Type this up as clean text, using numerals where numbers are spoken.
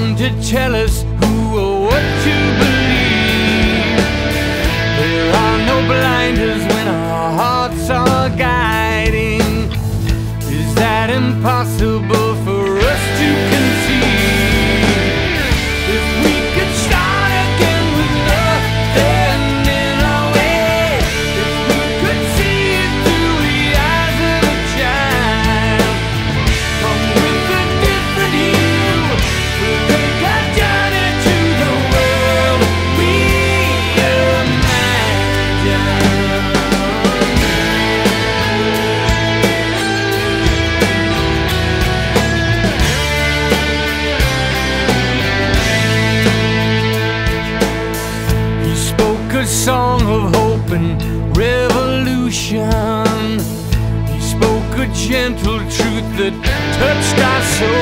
one to tell us who or what to believe. There are no blinders when our hearts are guiding. Is that impossible for us to conceive? If we could start again with nothing in our way, if we could see it through the eyes of a child, come with a different hue, we'll take our journey to the world we imagine. A song of hope and revolution. He spoke a gentle truth that touched our soul.